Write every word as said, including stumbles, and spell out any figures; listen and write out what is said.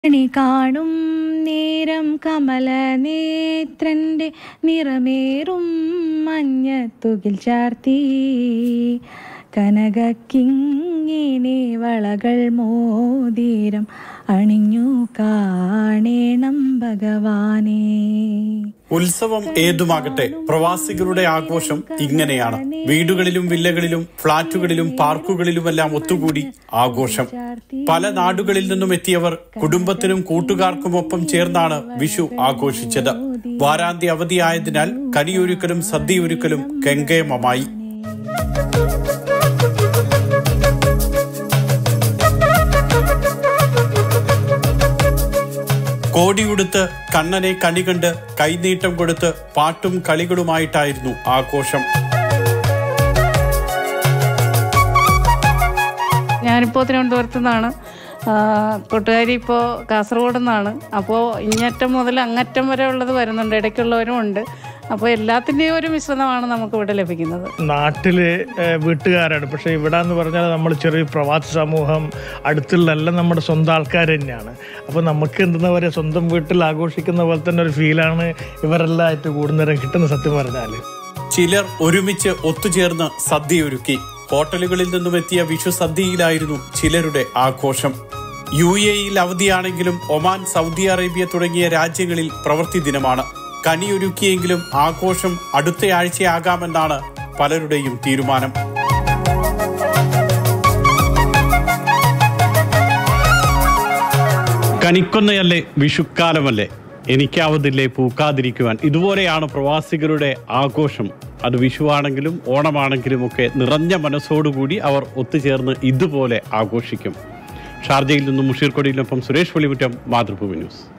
ണി കാണും നേരം കമലനേത്രൻ്റെ നിറമേറും മഞ്ഞത്തുകിൽ ചാർത്തി കനകക്കിങ്ങിണി വളകൾ മോതിരം അണിഞ്ഞു കാണേണം ഭഗവാനേ. ഉത്സവം ഏതുമാകട്ടെ, പ്രവാസികളുടെ ആഘോഷം ഇങ്ങനെയാണ്. വീടുകളിലും വില്ലകളിലും ഫ്ളാറ്റുകളിലും പാർക്കുകളിലുമെല്ലാം ഒത്തുകൂടി ആഘോഷം. പല നാടുകളിൽ നിന്നും എത്തിയവർ കുടുംബത്തിനും കൂട്ടുകാർക്കുമൊപ്പം ചേർന്നാണ് വിഷു ആഘോഷിച്ചത്. വാരാന്ത്യ അവധിയായതിനാൽ കനിയൊരുക്കലും സദ്യയൊരുക്കലും കെങ്കേമമായി. കോടിയുടുത്ത് കണ്ണനെ കണി കണ്ട് കൈനീട്ടം കൊടുത്ത് പാട്ടും കളികളുമായിട്ടായിരുന്നു ആഘോഷം. ഞാനിപ്പോൾ തിരുവനന്തപുരത്തു നിന്നാണ്, കൂട്ടുകാരി ഇപ്പോൾ കാസർഗോഡ് നിന്നാണ്. അപ്പോൾ ഇങ്ങറ്റം മുതൽ അങ്ങറ്റം വരെ ഉള്ളത് വരുന്നുണ്ട്, ഇടയ്ക്കുള്ളവരും ഉണ്ട്. അപ്പോൾ എല്ലാത്തിൻ്റെയും ഒരു മിശ്രിതമാണ് നമുക്ക് ഇവിടെ ലഭിക്കുന്നത്. നാട്ടില് വീട്ടുകാരാണ്, പക്ഷേ ഇവിടെ എന്ന് പറഞ്ഞാൽ നമ്മൾ ചെറിയ പ്രവാസി സമൂഹം, അടുത്തുള്ളെല്ലാം നമ്മുടെ സ്വന്തം ആൾക്കാർ തന്നെയാണ്. അപ്പോൾ നമുക്ക് എന്തെന്നാ പറയുക, സ്വന്തം വീട്ടിൽ ആഘോഷിക്കുന്ന പോലെ തന്നെ ഒരു ഫീലാണ് ഇവരെല്ലാം ആയിട്ട് കൂടുന്നേരം കിട്ടുന്ന. സത്യം പറഞ്ഞാൽ ചിലർ ഒരുമിച്ച് ഒത്തുചേർന്ന് സദ്യയൊരുക്കി. ഹോട്ടലുകളിൽ നിന്നും എത്തിയ വിഷു സദ്യയിലായിരുന്നു ചിലരുടെ ആഘോഷം. യു എ ഇയിൽ അവധിയാണെങ്കിലും ഒമാൻ, സൗദി അറേബ്യ തുടങ്ങിയ രാജ്യങ്ങളിൽ പ്രവൃത്തി ദിനമാണ്. കനിയൊരുക്കിയെങ്കിലും ആഘോഷം അടുത്തയാഴ്ചയാകാമെന്നാണ് പലരുടെയും തീരുമാനം. കണിക്കൊന്നയല്ലേ, വിഷുക്കാലമല്ലേ, എനിക്കാവതില്ലേ പൂക്കാതിരിക്കുവാൻ. ഇതുപോലെയാണ് പ്രവാസികളുടെ ആഘോഷം. അത് വിഷുവാണെങ്കിലും ഓണമാണെങ്കിലും ഒക്കെ നിറഞ്ഞ മനസ്സോടുകൂടി അവർ ഒത്തുചേർന്ന് ഇതുപോലെ ആഘോഷിക്കും. ഷാർജയിൽ നിന്നും മുഷീർ കൊടിയിലൊപ്പം സുരേഷ് വെളിമുറ്റം, മാതൃഭൂമി ന്യൂസ്.